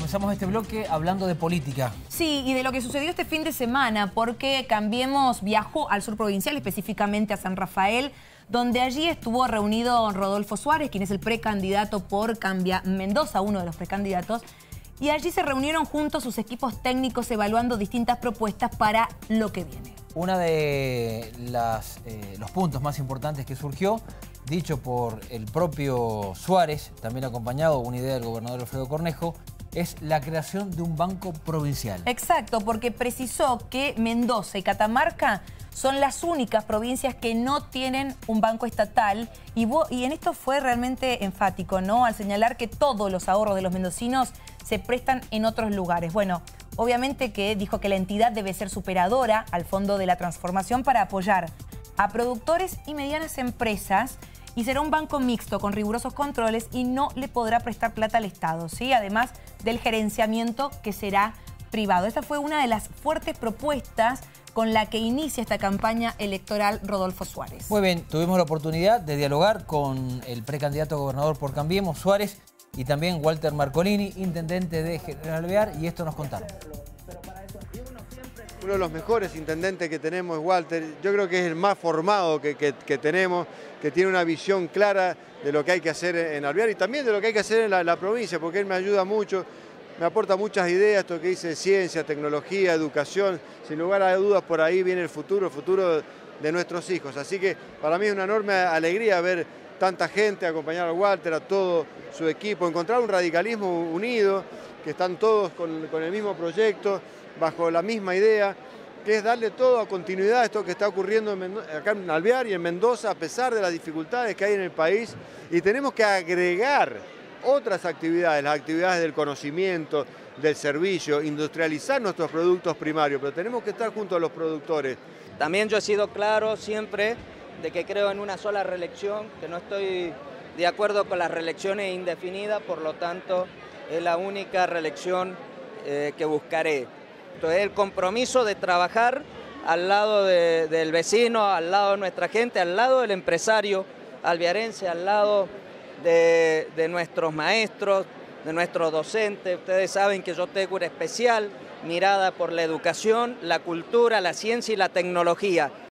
comenzamos este bloque hablando de política. Sí, y de lo que sucedió este fin de semana, porque Cambiemos viajó al sur provincial, específicamente a San Rafael, donde allí estuvo reunido Rodolfo Suárez, quien es el precandidato por Cambia Mendoza, uno de los precandidatos, y allí se reunieron juntos sus equipos técnicos evaluando distintas propuestas para lo que viene. Uno de los puntos más importantes que surgió, dicho por el propio Suárez, también acompañado de una idea del gobernador Alfredo Cornejo, es la creación de un banco provincial. Exacto, porque precisó que Mendoza y Catamarca son las únicas provincias que no tienen un banco estatal y en esto fue realmente enfático, ¿no? Al señalar que todos los ahorros de los mendocinos se prestan en otros lugares. Bueno, obviamente que dijo que la entidad debe ser superadora al Fondo de la Transformación para apoyar a productores y medianas empresas y será un banco mixto con rigurosos controles y no le podrá prestar plata al Estado, ¿sí? Además del gerenciamiento que será privado. Esta fue una de las fuertes propuestas con la que inicia esta campaña electoral Rodolfo Suárez. Muy bien, tuvimos la oportunidad de dialogar con el precandidato a gobernador por Cambiemos, Suárez, y también Walter Marcolini, intendente de General Alvear, y esto nos contaron. Uno de los mejores intendentes que tenemos es Walter. Yo creo que es el más formado que tenemos, que tiene una visión clara de lo que hay que hacer en Alvear y también de lo que hay que hacer en la provincia, porque él me ayuda mucho, me aporta muchas ideas, esto que dice ciencia, tecnología, educación. Sin lugar a dudas, por ahí viene el futuro de nuestros hijos. Así que para mí es una enorme alegría ver tanta gente acompañar a Walter, a todo su equipo, encontrar un radicalismo unido, que están todos con el mismo proyecto, bajo la misma idea, que es darle todo a continuidad a esto que está ocurriendo acá en Alvear y en Mendoza, a pesar de las dificultades que hay en el país, y tenemos que agregar otras actividades, las actividades del conocimiento, del servicio, industrializar nuestros productos primarios, pero tenemos que estar junto a los productores. También yo he sido claro siempre de que creo en una sola reelección, que no estoy de acuerdo con las reelecciones indefinidas, por lo tanto es la única reelección que buscaré. Entonces el compromiso de trabajar al lado del vecino, al lado de nuestra gente, al lado del empresario alvearense, al lado de nuestros maestros, de nuestros docentes. Ustedes saben que yo tengo una especial mirada por la educación, la cultura, la ciencia y la tecnología.